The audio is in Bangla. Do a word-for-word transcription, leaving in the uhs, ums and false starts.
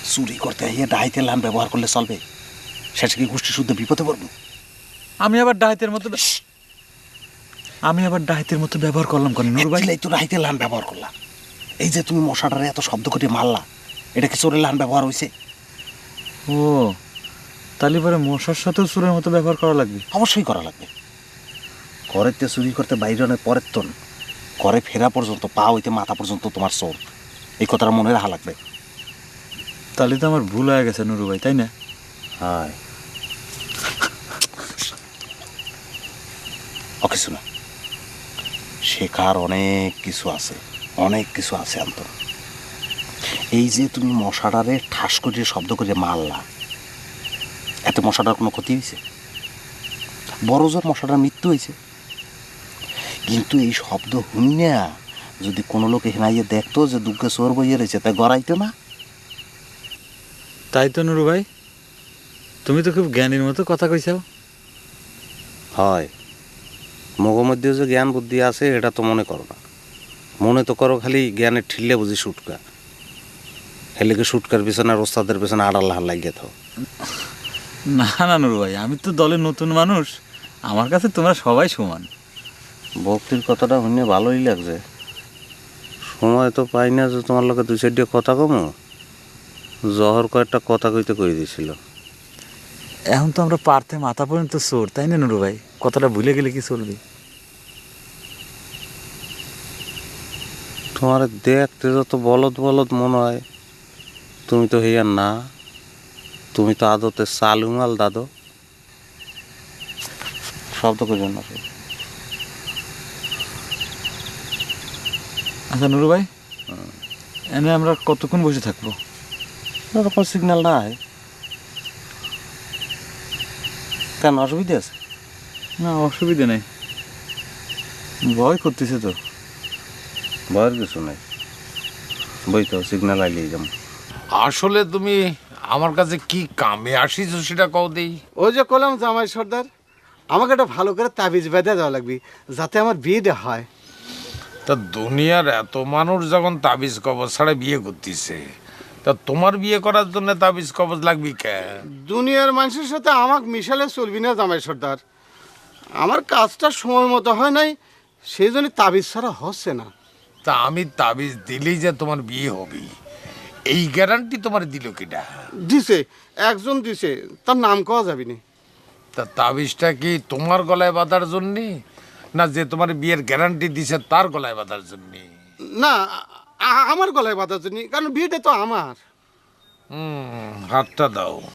চুরি করতে গিয়ে ডাইতে লান ব্যবহার করলে চলবে? শেষে কি গোষ্ঠী শুদ্ধ বিপদে পড়বো? আমি আবার ডাহাতের মতো আমি আবার ডাহাতের মতো ব্যবহার করলাম কেন নুরু ভাই? তো ডাইতে লান ব্যবহার করলা। এই যে তুমি মশাটারে এত শব্দ করে মারলা, এটা কি চোরের লান ব্যবহার হয়েছে? ও তাহলে পরে মশার সাথেও চোরের মতো ব্যবহার করা লাগবে? অবশ্যই করা লাগবে। ঘরেতে চুরি করতে বাইরে অনেক পরের তন, ঘরে ফেরা পর্যন্ত পা হইতে মাথা পর্যন্ত তোমার চোর, এই কথাটা মনে রাখা লাগবে। তাহলে তো আমার ভুল হয়ে গেছে নুরু ভাই, তাই না? হয় ওকে, শোনা, শেখার অনেক কিছু আছে, অনেক কিছু আছে অন্তর। এই যে তুমি মশাটারে ঠাস করে শব্দ করে মারলা, এতে মশাটার কোনো ক্ষতি হয়েছে? বড় জোর মশাটার মৃত্যু হয়েছে। কিন্তু এই শব্দ শুনিয়া যদি কোনো লোক এখানে আইয়ে দেখতো যে দুর্গে চোর বইয়ে রয়েছে, তাই গড়াইতো না? তাই তো নুরু ভাই, তুমি তো খুব জ্ঞানীর মতো কথা কইছাও। হয়, মগের মধ্যে যে জ্ঞান বুদ্ধি আছে এটা তো মনে করো না, মনে তো করো খালি জ্ঞানের ঠিললে বুঝি সুটকা, হেলেকে সুটকার পিছনে আর ওস্তাদের পিছনে আড়াল হাল লাগিয়ে থাও। না না নুরু ভাই, আমি তো দলের নতুন মানুষ, আমার কাছে তোমরা সবাই সমান। ভক্তির কথাটা শুনে ভালোই লাগছে। সময় তো পাই না যে তোমার লোকে দুই চারটে কথা কমো। জহর কয়েকটা কথা কইতে কই দিয়েছিল। এখন তো আমরা পারতে মাথা পর্যন্ত চোর, তাই না নুরু ভাই? কথাটা ভুলে গেলে কি চলবে? তোমার দেখতে যত বলদ বলদ মনে হয়, তুমি তো হইয়া না, তুমি তো আদতে চালুমাল দাদো। শব্দ করবে না। আচ্ছা নুরু ভাই, এনে আমরা কতক্ষণ বসে থাকবো? কোনো সিগন্যাল না হয় কেন, অসুবিধা আছে? না অসুবিধা নেই, ভয় করতেছে তো। ভয়ের কিছু নাই, বই তো সিগন্যাল আইলেই যাম। আসলে তুমি আমার কাছে কি কামে আসিছো সেটা কও দেই। ওই যে কলাম জামাই সর্দার, আমাকে একটা ভালো করে তাবিজ বেঁধে দেওয়া লাগবে যাতে আমার বিয়েটা হয়। তা দুনিয়ার এত মানুষ যখন তাবিজ কবজ ছাড়া বিয়ে করতেছে, তা তোমার বিয়ে করার জন্য তাবিজ কবজ লাগবে কে? দুনিয়ার মানুষের সাথে আমাকে মিশালে চলবি না জামাই সর্দার, আমার কাজটা সময় মতো হয় নাই, সেই জন্য তাবিজ ছাড়া হচ্ছে না। তা আমি তাবিজ দিলেই যে তোমার বিয়ে হবে এই গ্যারান্টি তোমার দিল কিটা? দিছে, একজন দিছে, তার নাম কওয়া যাবি না। তা তাবিজটা কি তোমার গলায় বাঁধার জন্যে, না যে তোমার বিয়ের গ্যারান্টি দিছে তার গলায় বাঁধার জন্যে? না, আ- আমার গলায় বাঁধার জন্য, কারণ বিয়েটা তো আমার। হুম, হাতটা দাও।